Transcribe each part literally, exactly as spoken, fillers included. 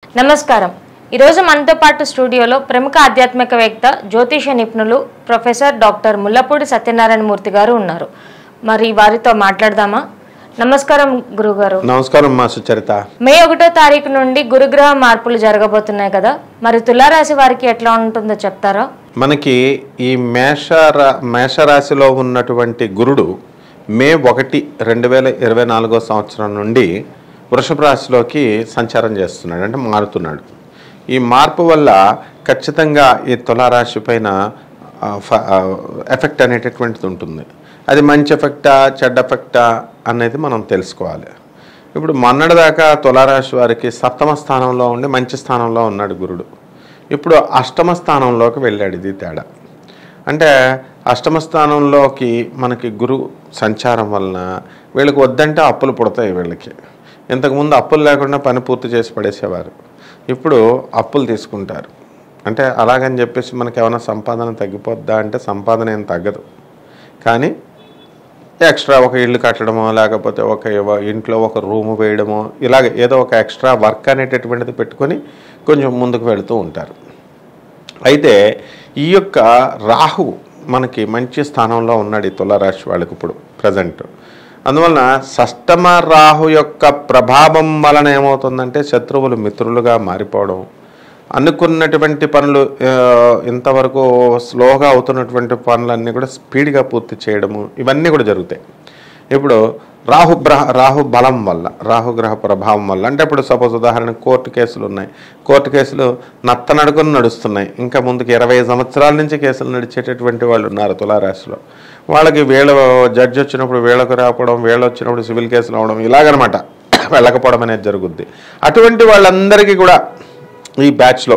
నమస్కారం. ఈరోజు మనతో పాటు స్టూడియోలో ప్రముఖ ఆధ్యాత్మికవేత్త జ్యోతిష నిపుణులు ప్రొఫెసర్ డాక్టర్ ముల్లపూడి సత్యనారాయణ మూర్తి గారు ఉన్నారు. మరి వారితో మాట్లాడదామా? నమస్కారం గురుగారు. నమస్కారం మా సుచరిత. మే ఒకటో తారీఖు నుండి గురుగ్రహ మార్పులు జరగబోతున్నాయి కదా, మరి తులారాశి వారికి ఎట్లా ఉంటుందో చెప్తారా? మనకి ఈ మేష మేషరాశిలో ఉన్నటువంటి గురుడు మే ఒకటి రెండు వేల ఇరవై నాలుగో సంవత్సరం నుండి వృషభ రాశిలోకి సంచారం చేస్తున్నాడు, అంటే మారుతున్నాడు. ఈ మార్పు వల్ల ఖచ్చితంగా ఈ తులారాశి పైన ఎఫెక్ట్ అనేటటువంటిది ఉంటుంది. అది మంచి ఎఫెక్టా చెడ్డ ఎఫెక్టా అనేది మనం తెలుసుకోవాలి. ఇప్పుడు మొన్నటిదాకా తులారాశి వారికి సప్తమ స్థానంలో ఉండి మంచి స్థానంలో ఉన్నాడు గురుడు. ఇప్పుడు అష్టమ స్థానంలోకి వెళ్ళాడు. ఇది తేడా. అంటే అష్టమ స్థానంలోకి మనకి గురు సంచారం వలన వీళ్ళకి వద్దంటే అప్పులు పుడతాయి. వీళ్ళకి ఇంతకుముందు అప్పులు లేకుండా పని పూర్తి చేసి పడేసేవారు, ఇప్పుడు అప్పులు తీసుకుంటారు. అంటే అలాగని చెప్పేసి మనకి ఏమైనా సంపాదన తగ్గిపోద్దా అంటే సంపాదన ఏం తగ్గదు, కానీ ఎక్స్ట్రా ఒక ఇల్లు కట్టడమో లేకపోతే ఒక ఇంట్లో ఒక రూము వేయడమో ఇలాగ ఏదో ఒక ఎక్స్ట్రా వర్క్ అనేటటువంటిది పెట్టుకొని కొంచెం ముందుకు వెళుతూ ఉంటారు. అయితే ఈ యొక్క రాహువు మనకి మంచి స్థానంలో ఉన్నాడు ఈ తులారాశి వాళ్ళకి ఇప్పుడు ప్రజెంట్. అందువలన షష్టమ రాహు యొక్క ప్రభావం వలన ఏమవుతుందంటే శత్రువులు మిత్రులుగా మారిపోవడం, అనుకున్నటువంటి పనులు ఇంతవరకు స్లోగా అవుతున్నటువంటి పనులన్నీ కూడా స్పీడ్గా పూర్తి చేయడము, ఇవన్నీ కూడా జరుగుతాయి. ఇప్పుడు రాహు గ్రహ రాహు బలం వల్ల, రాహుగ్రహ ప్రభావం వల్ల, అంటే ఇప్పుడు సపోజ్ ఉదాహరణ కోర్టు కేసులు ఉన్నాయి. కోర్టు కేసులు నత్తనడుకుని నడుస్తున్నాయి. ఇంకా ముందుకు ఇరవై సంవత్సరాల నుంచి కేసులు నడిచేటటువంటి వాళ్ళు ఉన్నారు తులారాశిలో. వాళ్ళకి వీళ్ళ జడ్జి వచ్చినప్పుడు వీళ్ళకు రావడం, వీళ్ళు వచ్చినప్పుడు సివిల్ కేసులు అవడం, ఇలాగనమాట వెళ్ళకపోవడం అనేది జరుగుద్ది. అటువంటి వాళ్ళందరికీ కూడా ఈ బ్యాచ్లో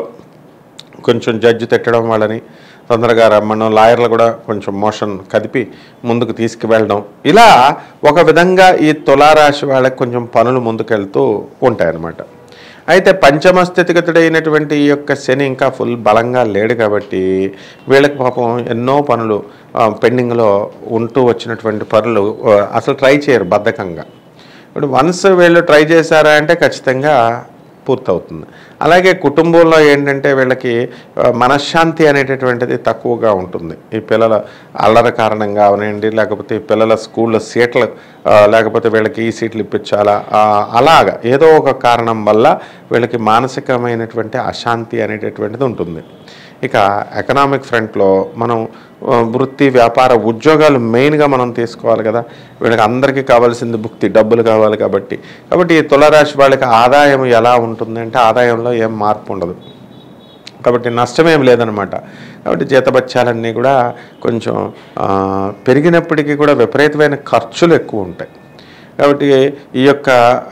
కొంచెం జడ్జి తిట్టడం, వాళ్ళని తొందరగా రమ్మడం, లాయర్లు కూడా కొంచెం మోషన్ కదిపి ముందుకు తీసుకువెళ్ళడం, ఇలా ఒక విధంగా ఈ తులారాశి వాళ్ళకి కొంచెం పనులు ముందుకెళ్తూ ఉంటాయన్నమాట. అయితే పంచమ స్థితిగతుడైనటువంటి ఈ యొక్క శని ఇంకా ఫుల్ బలంగా లేడు కాబట్టి వీళ్ళకి పాపం ఎన్నో పనులు పెండింగ్లో ఉంటూ వచ్చినటువంటి పనులు అసలు ట్రై చేయరు బద్ధకంగా. ఇప్పుడు వన్స్ వీళ్ళు ట్రై చేశారా అంటే ఖచ్చితంగా పూర్తవుతుంది. అలాగే కుటుంబంలో ఏంటంటే వీళ్ళకి మనశ్శాంతి అనేటటువంటిది తక్కువగా ఉంటుంది. ఈ పిల్లల అల్లరి కారణంగా అవనండి, లేకపోతే ఈ పిల్లల స్కూల్లో సీట్లు లేకపోతే వీళ్ళకి ఈ సీట్లు ఇప్పించాలా, అలాగా ఏదో ఒక కారణం వల్ల వీళ్ళకి మానసికమైనటువంటి అశాంతి అనేటటువంటిది ఉంటుంది. ఇక ఎకనామిక్ ఫ్రంట్లో మనం వృత్తి వ్యాపార ఉద్యోగాలు మెయిన్గా మనం తీసుకోవాలి కదా. వీళ్ళకి అందరికీ కావాల్సింది భుక్తి, డబ్బులు కావాలి కాబట్టి కాబట్టి ఈ తులారాశి వాళ్ళకి ఆదాయం ఎలా ఉంటుంది అంటే ఆదాయంలో ఏం మార్పు ఉండదు, కాబట్టి నష్టమేం లేదనమాట. కాబట్టి జీతబత్యాలన్నీ కూడా కొంచెం పెరిగినప్పటికీ కూడా విపరీతమైన ఖర్చులు ఎక్కువ ఉంటాయి. కాబట్టి ఈ యొక్క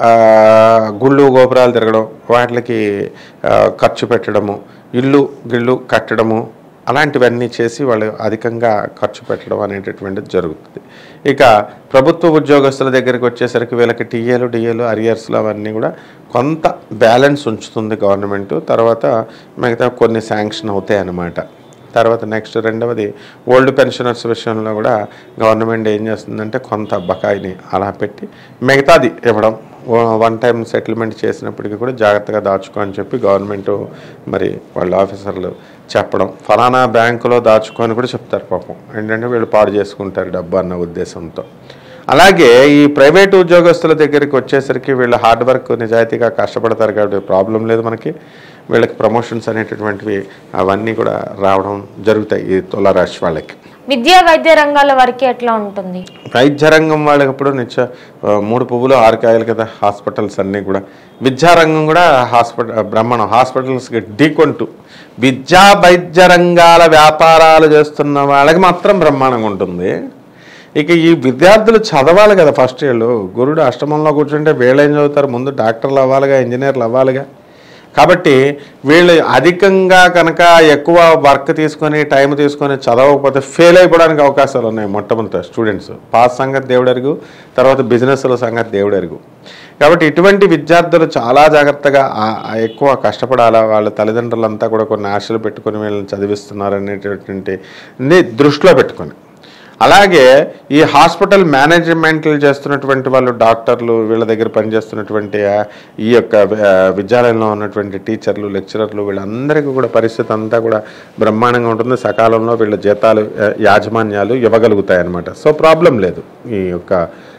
గుళ్ళు గోపురాలు తిరగడం, వాటికి ఖర్చు పెట్టడము, ఇల్లు గిళ్ళు కట్టడము, అలాంటివన్నీ చేసి వాళ్ళు అధికంగా ఖర్చు పెట్టడం అనేటటువంటిది జరుగుతుంది. ఇక ప్రభుత్వ ఉద్యోగస్తుల దగ్గరికి వచ్చేసరికి వీళ్ళకి టీఏలు డిఏలు అరియర్స్లు అవన్నీ కూడా కొంత బ్యాలెన్స్ ఉంచుతుంది గవర్నమెంట్. తర్వాత మిగతా కొన్ని శాంక్షన్ అవుతాయి అన్నమాట. తర్వాత నెక్స్ట్ రెండవది ఓల్డ్ పెన్షనర్స్ విషయంలో కూడా గవర్నమెంట్ ఏం చేస్తుందంటే కొంత బకాయిని అలా పెట్టి మిగతాది ఇవ్వడం, వన్ టైం సెటిల్మెంట్ చేసినప్పటికీ కూడా జాగ్రత్తగా దాచుకో అని చెప్పి గవర్నమెంట్ మరి వాళ్ళ ఆఫీసర్లు చెప్పడం, ఫలానా బ్యాంకులో దాచుకొని కూడా చెప్తారు. పాపం ఏంటంటే వీళ్ళు పాడు చేసుకుంటారు డబ్బు అన్న ఉద్దేశంతో. అలాగే ఈ ప్రైవేటు ఉద్యోగస్తుల దగ్గరికి వచ్చేసరికి వీళ్ళు హార్డ్ వర్క్ నిజాయితీగా కష్టపడతారు కాబట్టి ప్రాబ్లం లేదు మనకి. వీళ్ళకి ప్రమోషన్స్ అనేటటువంటివి అవన్నీ కూడా రావడం జరుగుతాయి ఈ తులారాశి వాళ్ళకి. విద్యా వైద్య రంగాల వారికి ఎట్లా ఉంటుంది? వైద్య రంగం వాళ్ళకి ఇప్పుడు నిత్య మూడు పువ్వులు ఆరు కాయలు కదా హాస్పిటల్స్ అన్నీ కూడా. విద్యారంగం కూడా హాస్పిటల్ బ్రహ్మాండం, హాస్పిటల్స్కి ఢీకొంటూ విద్యా వైద్య రంగాల వ్యాపారాలు చేస్తున్న వాళ్ళకి మాత్రం బ్రహ్మాండంగా ఉంటుంది. ఇక ఈ విద్యార్థులు చదవాలి కదా ఫస్ట్ ఇయర్లో. గురుడు అష్టమంలో కూర్చుంటే వీళ్ళు ఏం చదువుతారు? ముందు డాక్టర్లు అవ్వాలిగా, ఇంజనీర్లు అవ్వాలిగా. కాబట్టి వీళ్ళు అధికంగా కనుక ఎక్కువ వర్క్ తీసుకొని టైం తీసుకొని చదవకపోతే ఫెయిల్ అయిపోవడానికి అవకాశాలు ఉన్నాయి. మొట్టమొదటి స్టూడెంట్స్ పాస్ సంగతి దేవుడెరుగు, తర్వాత బిజినెస్ల సంగతి దేవుడెరుగు. కాబట్టి ఇటువంటి విద్యార్థులు చాలా జాగ్రత్తగా ఎక్కువ కష్టపడాలా. వాళ్ళ తల్లిదండ్రులంతా కూడా కొన్ని ఆశలు పెట్టుకొని వీళ్ళని చదివిస్తున్నారు అనేటటువంటి దృష్టిలో పెట్టుకొని అలాగే ఈ హాస్పిటల్ మేనేజ్మెంట్లు చేస్తున్నటువంటి వాళ్ళు, డాక్టర్లు, వీళ్ళ దగ్గర పనిచేస్తున్నటువంటి ఈ యొక్క విద్యాలయంలో ఉన్నటువంటి టీచర్లు, లెక్చరర్లు, వీళ్ళందరికీ కూడా పరిస్థితి అంతా కూడా బ్రహ్మాండంగా ఉంటుంది. సకాలంలో వీళ్ళ జీతాలు యాజమాన్యాలు ఇవ్వగలుగుతాయి అన్నమాట. సో ప్రాబ్లం లేదు ఈ యొక్క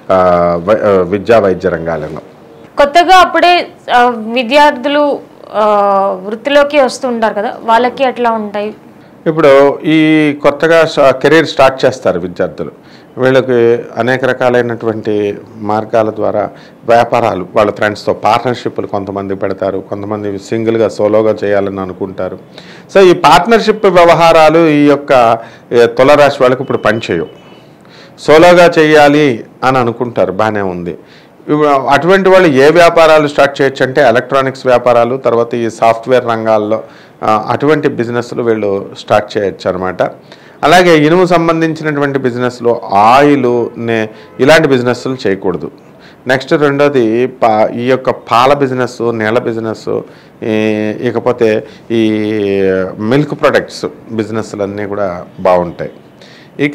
విద్యా వైద్య రంగాలలో. కొత్తగా అప్పుడే విద్యార్థులు వృత్తిలోకి వస్తుంటారు కదా, వాళ్ళకి ఎట్లా ఉంటాయి? ఇప్పుడు ఈ కొత్తగా కెరీర్ స్టార్ట్ చేస్తారు విద్యార్థులు. వీళ్ళకి అనేక రకాలైనటువంటి మార్గాల ద్వారా వ్యాపారాలు, వాళ్ళ ఫ్రెండ్స్తో పార్ట్నర్షిప్లు కొంతమంది పెడతారు, కొంతమంది సింగిల్గా సోలోగా చేయాలని అనుకుంటారు. సో ఈ పార్ట్నర్షిప్ వ్యవహారాలు ఈ యొక్క తులారాశి వాళ్ళకి ఇప్పుడు పనిచేయవు. సోలోగా చేయాలి అని అనుకుంటారు, బాగానే ఉంది. అటువంటి వాళ్ళు ఏ వ్యాపారాలు స్టార్ట్ చేయొచ్చు అంటే ఎలక్ట్రానిక్స్ వ్యాపారాలు, తర్వాత ఈ సాఫ్ట్వేర్ రంగాల్లో అటువంటి బిజినెస్లు వీళ్ళు స్టార్ట్ చేయొచ్చు అనమాట. అలాగే ఇనుము సంబంధించినటువంటి బిజినెస్లు, ఆయిల్, ఇలాంటి బిజినెస్లు చేయకూడదు. నెక్స్ట్ రెండోది పా ఈ యొక్క పాల బిజినెస్, నీళ్ళ బిజినెస్, ఇకపోతే ఈ మిల్క్ ప్రొడక్ట్స్ బిజినెస్లు అన్నీ కూడా బాగుంటాయి. ఇక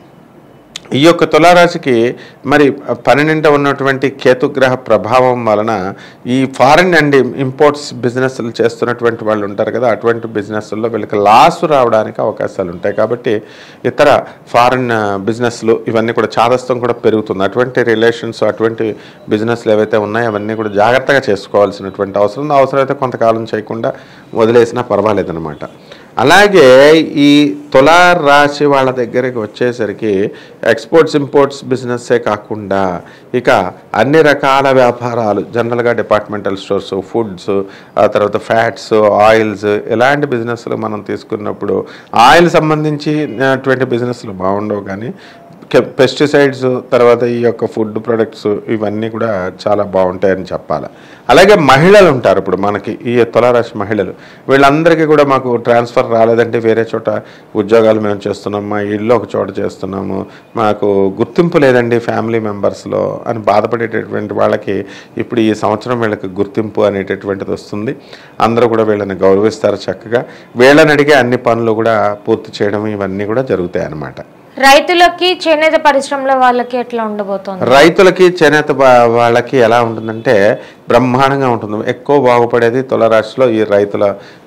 ఈ యొక్క తులారాశికి మరి పన్నెండింట ఉన్నటువంటి కేతుగ్రహ ప్రభావం వలన ఈ ఫారిన్ అండ్ ఇంపోర్ట్స్ బిజినెస్లు చేస్తున్నటువంటి వాళ్ళు ఉంటారు కదా, అటువంటి బిజినెస్ల్లో వీళ్ళకి లాస్ రావడానికి అవకాశాలు ఉంటాయి. కాబట్టి ఇతర ఫారిన్ బిజినెస్లు ఇవన్నీ కూడా చాదస్తం కూడా పెరుగుతుంది. అటువంటి రిలేషన్స్, అటువంటి బిజినెస్లు ఏవైతే ఉన్నాయో అవన్నీ కూడా జాగ్రత్తగా చేసుకోవాల్సినటువంటి అవసరం ఉంది. అవసరమైతే కొంతకాలం చేయకుండా వదిలేసినా పర్వాలేదన్నమాట. అలాగే ఈ తులారాశి వాళ్ళ దగ్గరికి వచ్చేసరికి ఎక్స్పోర్ట్స్ ఇంపోర్ట్స్ బిజినెస్సే కాకుండా ఇక అన్ని రకాల వ్యాపారాలు, జనరల్గా డిపార్ట్మెంటల్ స్టోర్స్, ఫుడ్స్, ఆ తర్వాత ఫ్యాట్స్, ఆయిల్స్, ఇలాంటి బిజినెస్లు మనం తీసుకున్నప్పుడు ఆయిల్ సంబంధించినటువంటి బిజినెస్లు బాగుండవు, కానీ పెస్టిసైడ్స్, తర్వాత ఈ యొక్క ఫుడ్ ప్రొడక్ట్స్ ఇవన్నీ కూడా చాలా బాగుంటాయని చెప్పాలి. అలాగే మహిళలు ఉంటారు ఇప్పుడు మనకి, ఈ తులారాశి మహిళలు, వీళ్ళందరికీ కూడా మాకు ట్రాన్స్ఫర్ రాలేదంటే వేరే చోట ఉద్యోగాలు మేము చేస్తున్నాము, మా ఇల్లు ఒక చోట చేస్తున్నాము, మాకు గుర్తింపు లేదండి ఫ్యామిలీ మెంబర్స్లో అని బాధపడేటటువంటి వాళ్ళకి ఇప్పుడు ఈ సంవత్సరం వీళ్ళకి గుర్తింపు అనేటటువంటిది వస్తుంది. అందరూ కూడా వీళ్ళని గౌరవిస్తారు చక్కగా. వీళ్ళని అడిగే అన్ని పనులు కూడా పూర్తి చేయడం ఇవన్నీ కూడా జరుగుతాయి అన్నమాట. రైతులకి, చేనేత పరిశ్రమల వాళ్ళకి ఎట్లా ఉండబోతోంది? రైతులకి, చేనేత వాళ్ళకి ఎలా ఉంటుందంటే బ్రహ్మాండంగా ఉంటుంది. ఎక్కువ బాగుపడేది తులారాశిలో ఈ రైతుల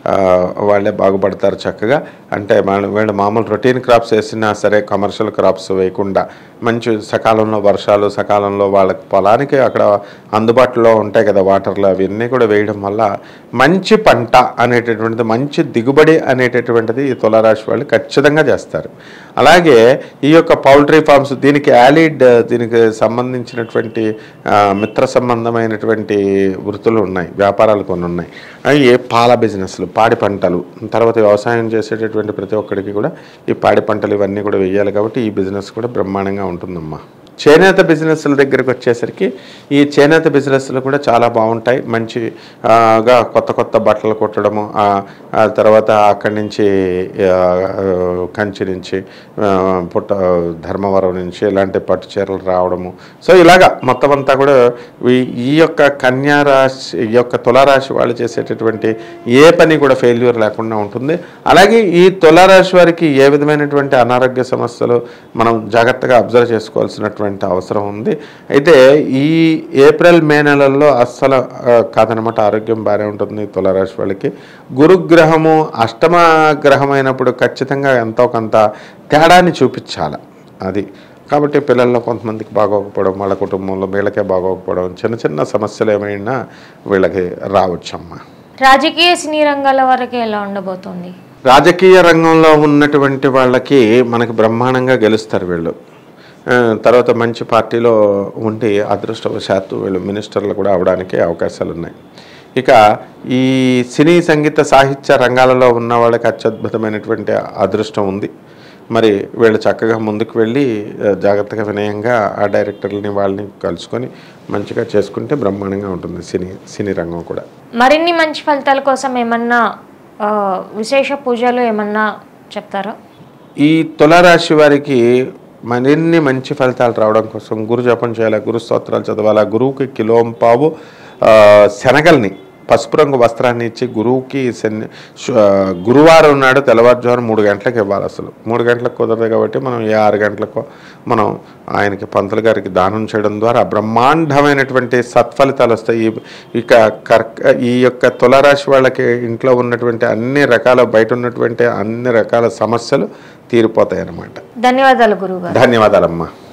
వాళ్ళే బాగుపడతారు చక్కగా. అంటే వీళ్ళు మామూలు రొటీన్ క్రాప్స్ వేసినా సరే, కమర్షియల్ క్రాప్స్ వేయకుండా మంచి సకాలంలో వర్షాలు, సకాలంలో వాళ్ళకి పొలానికి అక్కడ అందుబాటులో ఉంటాయి కదా వాటర్లు, అవన్నీ కూడా వేయడం వల్ల మంచి పంట అనేటటువంటిది, మంచి దిగుబడి అనేటటువంటిది ఈ తులారాశి వాళ్ళు ఖచ్చితంగా చేస్తారు. అలాగే ఈ యొక్క పౌల్ట్రీ ఫార్మ్స్, దీనికి యాలిడ్, దీనికి సంబంధించినటువంటి మిత్ర సంబంధమైనటువంటి వృత్తులు ఉన్నాయి, వ్యాపారాలు కొన్ని ఉన్నాయి. అవి పాల బిజినెస్లు, పాడి పంటలు, తర్వాత వ్యవసాయం చేసేటటువంటి ప్రతి ఒక్కరికి కూడా ఈ పాడి పంటలు ఇవన్నీ కూడా వేయాలి. కాబట్టి ఈ బిజినెస్ కూడా బ్రహ్మాండంగా ఉంటుందమ్మా. చేనేత బిజినెస్ల దగ్గరికి వచ్చేసరికి ఈ చేనేత బిజినెస్లు కూడా చాలా బాగుంటాయి. మంచిగా కొత్త కొత్త బట్టలు కుట్టడము, తర్వాత అక్కడి నుంచి కంచి నుంచి, పుట్ట ధర్మవరం నుంచి ఇలాంటి పట్టు చీరలు రావడము. సో ఇలాగా మొత్తం అంతా కూడా ఈ యొక్క కన్యా రాశి, ఈ యొక్క తులారాశి వాళ్ళు చేసేటటువంటి ఏ పని కూడా ఫెయిల్యూర్ లేకుండా ఉంటుంది. అలాగే ఈ తులారాశి వారికి ఏ విధమైనటువంటి అనారోగ్య సమస్యలు మనం జాగ్రత్తగా అబ్జర్వ్ చేసుకోవాల్సినటువంటి అవసరం ఉంది. అయితే ఈ ఏప్రిల్ మే నెలల్లో అస్సలు కాదనమాట, ఆరోగ్యం బాగానే ఉంటుంది తులారాశి వాళ్ళకి. గురుగ్రహము అష్టమ గ్రహం అయినప్పుడు ఖచ్చితంగా ఎంతో కొంత తేడాన్ని చూపించాలి అది. కాబట్టి పిల్లల్లో కొంతమందికి బాగోకపోవడం, వాళ్ళ కుటుంబంలో వీళ్ళకే బాగోకపోవడం, చిన్న చిన్న సమస్యలు ఏమైనా వీళ్ళకి రావచ్చమ్మా. రాజకీయ సినీ రంగాల వరకు ఎలా ఉండబోతోంది? రాజకీయ రంగంలో ఉన్నటువంటి వాళ్ళకి మనకి బ్రహ్మాండంగా గెలుస్తారు వీళ్ళు. తర్వాత మంచి పార్టీలో ఉండి అదృష్టవశాత్తు వీళ్ళు మినిస్టర్లు కూడా అవడానికి అవకాశాలు ఉన్నాయి. ఇక ఈ సినీ సంగీత సాహిత్య రంగాలలో ఉన్న వాళ్ళకి అత్యద్భుతమైనటువంటి అదృష్టం ఉంది. మరి వీళ్ళు చక్కగా ముందుకు వెళ్ళి జాగ్రత్తగా వినయంగా ఆ డైరెక్టర్లని వాళ్ళని కలుసుకొని మంచిగా చేసుకుంటే బ్రహ్మాండంగా ఉంటుంది సినీ సినీ రంగం కూడా. మరిన్ని మంచి ఫలితాల కోసం ఏమన్నా విశేష పూజలు ఏమన్నా చెప్తారా? ఈ తులారాశి వారికి మరిన్ని మంచి ఫలితాలు రావడం కోసం గురు జపం చేయాలి, గురు స్తోత్రాలు చదవాలి, గురువుకి కిలోంపావు శనగల్ని పసుపు రంగు వస్త్రాన్ని ఇచ్చి గురువుకి శని గురువారం నాడు తెల్లవారుజామున మూడు గంటలకు ఇవ్వాలి. అసలు మూడు గంటలకు కుదరదు కాబట్టి మనం ఏ ఆరు గంటలకు మనం ఆయనకి పంతులు గారికి దానం చేయడం ద్వారా బ్రహ్మాండమైనటువంటి సత్ఫలితాలు వస్తాయి. ఇక కర్క ఈ యొక్క తులారాశి వాళ్ళకి ఇంట్లో ఉన్నటువంటి అన్ని రకాల బయట ఉన్నటువంటి అన్ని రకాల సమస్యలు తీరిపోతాయి అన్నమాట. ధన్యవాదాలు గురువు గారు. ధన్యవాదాలమ్మా.